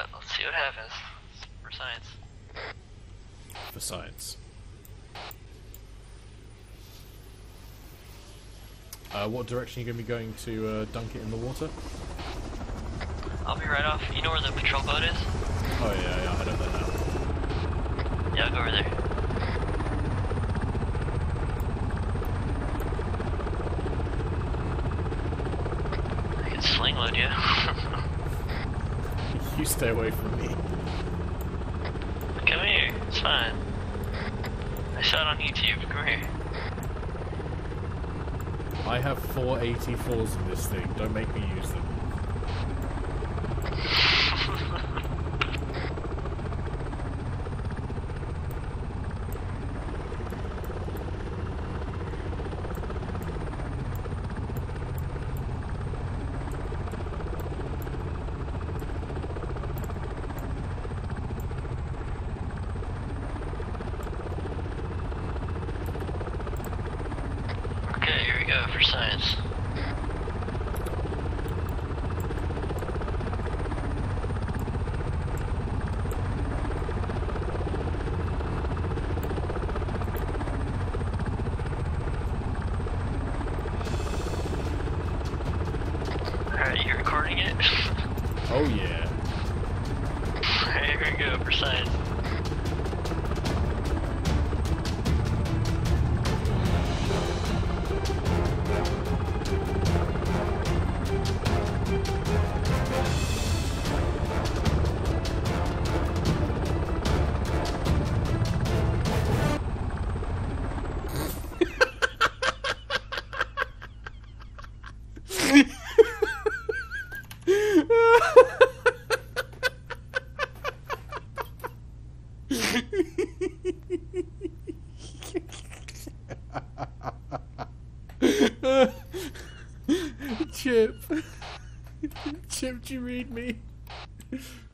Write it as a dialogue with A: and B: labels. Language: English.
A: but let's see what happens. For science.
B: For science. What direction are you going to be going to dunk it in the water?
A: I'll be right off. You know where the patrol boat is?
B: Oh yeah, I know that now.
A: Yeah, I'll go over there. I can sling load you.
B: You stay away from me.
A: Come here, it's fine. I saw it on YouTube, come here.
B: I have 4 AT4s in this thing, don't make me use them.
A: Okay, here we go for science. Alright, you recording it?
B: Oh yeah.
A: Alright, here we go for science.
B: Chip. Chip, did you read me?